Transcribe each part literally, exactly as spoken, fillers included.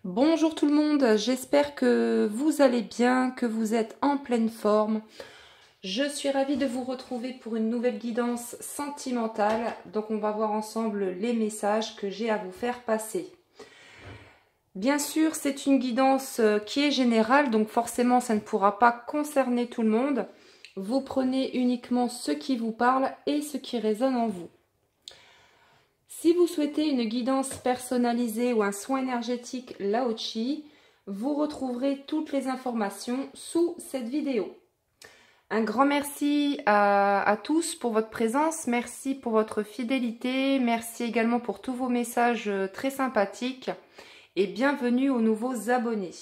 Bonjour tout le monde, j'espère que vous allez bien, que vous êtes en pleine forme. Je suis ravie de vous retrouver pour une nouvelle guidance sentimentale. Donc on va voir ensemble les messages que j'ai à vous faire passer. Bien sûr, c'est une guidance qui est générale, donc forcément ça ne pourra pas concerner tout le monde. Vous prenez uniquement ce qui vous parle et ce qui résonne en vous. Si vous souhaitez une guidance personnalisée ou un soin énergétique Lao Chi, vous retrouverez toutes les informations sous cette vidéo. Un grand merci à, à tous pour votre présence, merci pour votre fidélité, merci également pour tous vos messages très sympathiques et bienvenue aux nouveaux abonnés.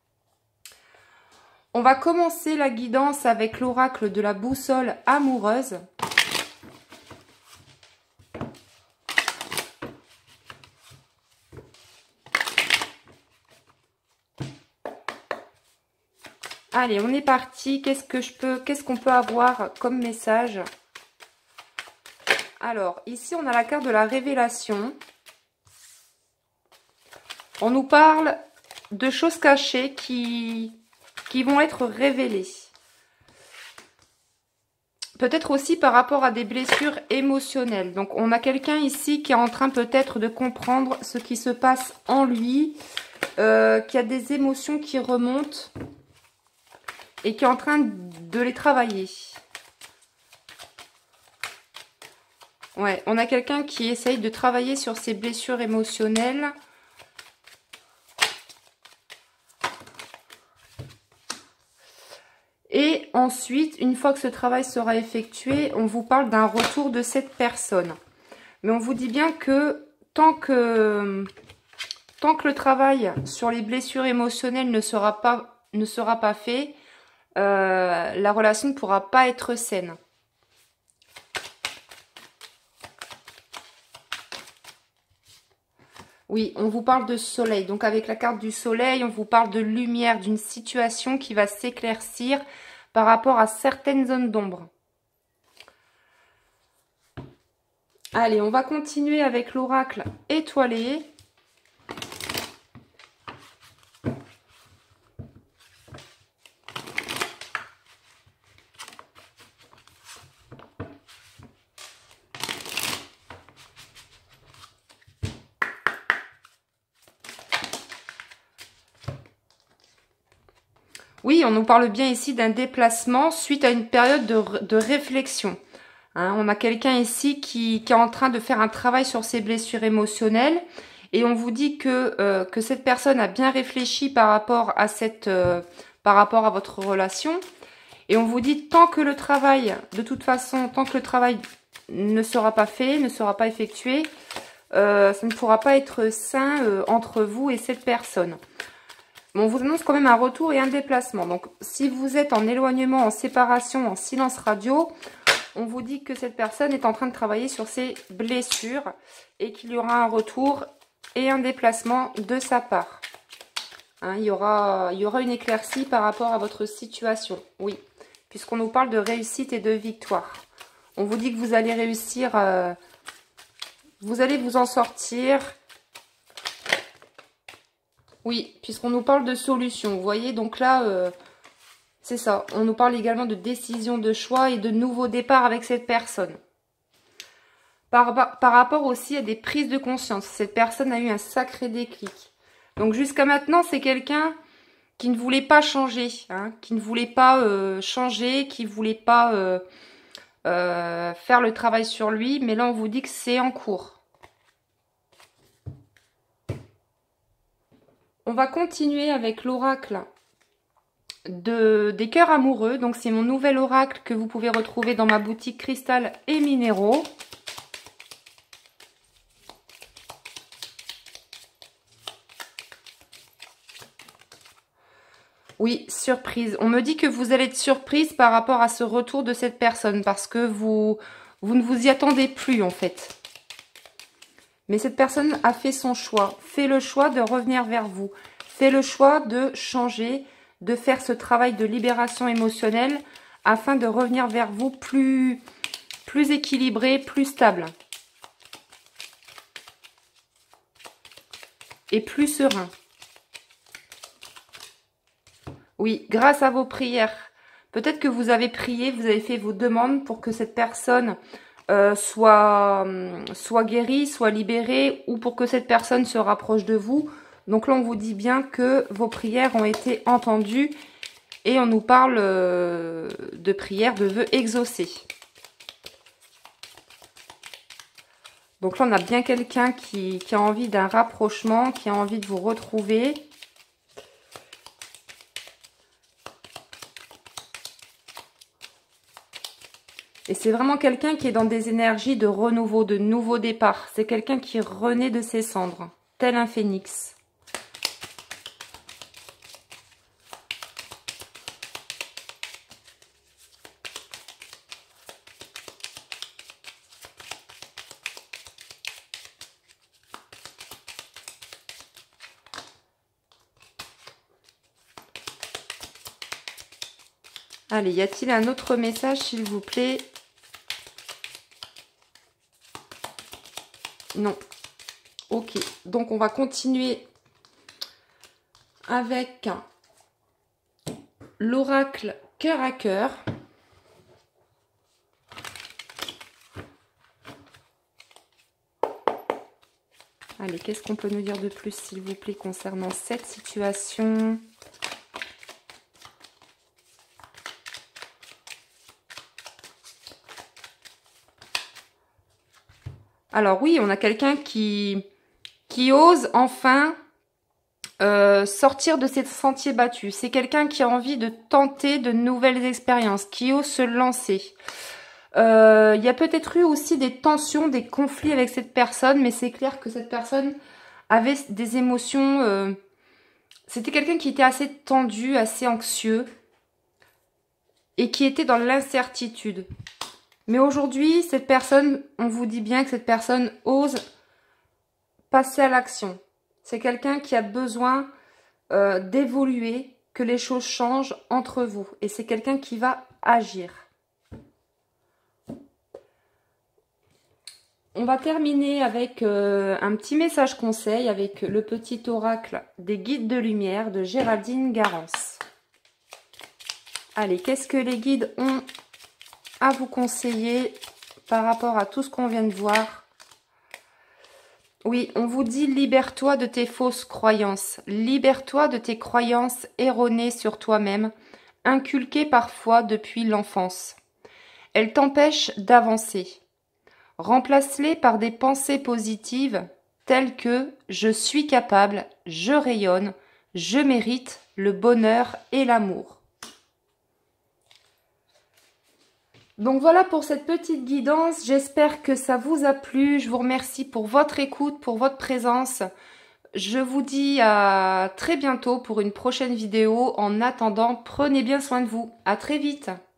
On va commencer la guidance avec l'oracle de la boussole amoureuse. Allez, on est parti. Qu'est-ce que je peux, qu'est-ce qu'on peut avoir comme message? Alors, ici, on a la carte de la révélation. On nous parle de choses cachées qui, qui vont être révélées. Peut-être aussi par rapport à des blessures émotionnelles. Donc, on a quelqu'un ici qui est en train peut-être de comprendre ce qui se passe en lui, euh, qui a des émotions qui remontent et qui est en train de les travailler. Ouais, on a quelqu'un qui essaye de travailler sur ses blessures émotionnelles. Et ensuite, une fois que ce travail sera effectué, on vous parle d'un retour de cette personne. Mais on vous dit bien que tant que, tant que le travail sur les blessures émotionnelles ne sera pas, ne sera pas fait, Euh, la relation ne pourra pas être saine. Oui, on vous parle de soleil. Donc avec la carte du soleil, on vous parle de lumière, d'une situation qui va s'éclaircir par rapport à certaines zones d'ombre. Allez, on va continuer avec l'oracle étoilé. Oui, on nous parle bien ici d'un déplacement suite à une période de, de réflexion. Hein, on a quelqu'un ici qui, qui est en train de faire un travail sur ses blessures émotionnelles. Et on vous dit que, euh, que cette personne a bien réfléchi par rapport à cette, euh, par rapport à votre relation. Et on vous dit tant que le travail, de toute façon, tant que le travail ne sera pas fait, ne sera pas effectué, euh, ça ne pourra pas être sain euh, entre vous et cette personne. Mais on vous annonce quand même un retour et un déplacement. Donc, si vous êtes en éloignement, en séparation, en silence radio, on vous dit que cette personne est en train de travailler sur ses blessures et qu'il y aura un retour et un déplacement de sa part. Hein, il y aura, il y aura une éclaircie par rapport à votre situation. Oui, puisqu'on nous parle de réussite et de victoire. On vous dit que vous allez réussir, euh, vous allez vous en sortir. Oui, puisqu'on nous parle de solution, vous voyez, donc là, euh, c'est ça. On nous parle également de décision de choix et de nouveau départ avec cette personne. Par, par rapport aussi à des prises de conscience, cette personne a eu un sacré déclic. Donc jusqu'à maintenant, c'est quelqu'un qui ne voulait pas changer, hein, qui ne voulait pas euh, changer, qui ne voulait pas euh, euh, faire le travail sur lui, mais là, on vous dit que c'est en cours. On va continuer avec l'oracle de, des cœurs amoureux. Donc, c'est mon nouvel oracle que vous pouvez retrouver dans ma boutique Cristal et Minéraux. Oui, surprise. On me dit que vous allez être surprise par rapport à ce retour de cette personne parce que vous, vous ne vous y attendez plus en fait. Mais cette personne a fait son choix, fait le choix de revenir vers vous, fait le choix de changer, de faire ce travail de libération émotionnelle afin de revenir vers vous plus, plus équilibré, plus stable. Et plus serein. Oui, grâce à vos prières. Peut-être que vous avez prié, vous avez fait vos demandes pour que cette personne euh, soit, soit guérie, soit libérée, ou pour que cette personne se rapproche de vous. Donc là, on vous dit bien que vos prières ont été entendues et on nous parle euh, de prières, de vœux exaucés. Donc là, on a bien quelqu'un qui, qui a envie d'un rapprochement, qui a envie de vous retrouver. Et c'est vraiment quelqu'un qui est dans des énergies de renouveau, de nouveau départ. C'est quelqu'un qui renaît de ses cendres, tel un phénix. Allez, y a-t-il un autre message, s'il vous plaît? Non. Ok, donc on va continuer avec l'oracle cœur à cœur. Allez, qu'est-ce qu'on peut nous dire de plus, s'il vous plaît, concernant cette situation? Alors oui, on a quelqu'un qui, qui ose enfin euh, sortir de ses sentiers battus. C'est quelqu'un qui a envie de tenter de nouvelles expériences, qui ose se lancer. Euh, il y a peut-être eu aussi des tensions, des conflits avec cette personne, mais c'est clair que cette personne avait des émotions... Euh, c'était quelqu'un qui était assez tendu, assez anxieux et qui était dans l'incertitude. Mais aujourd'hui, cette personne, on vous dit bien que cette personne ose passer à l'action. C'est quelqu'un qui a besoin euh, d'évoluer, que les choses changent entre vous. Et c'est quelqu'un qui va agir. On va terminer avec euh, un petit message conseil avec le petit oracle des guides de lumière de Géraldine Garance. Allez, qu'est-ce que les guides ont à vous conseiller par rapport à tout ce qu'on vient de voir? Oui, on vous dit libère-toi de tes fausses croyances. Libère-toi de tes croyances erronées sur toi-même, inculquées parfois depuis l'enfance. Elles t'empêchent d'avancer. Remplace-les par des pensées positives telles que « je suis capable, je rayonne, je mérite le bonheur et l'amour ». Donc voilà pour cette petite guidance, j'espère que ça vous a plu, je vous remercie pour votre écoute, pour votre présence. Je vous dis à très bientôt pour une prochaine vidéo. En attendant, prenez bien soin de vous. À très vite.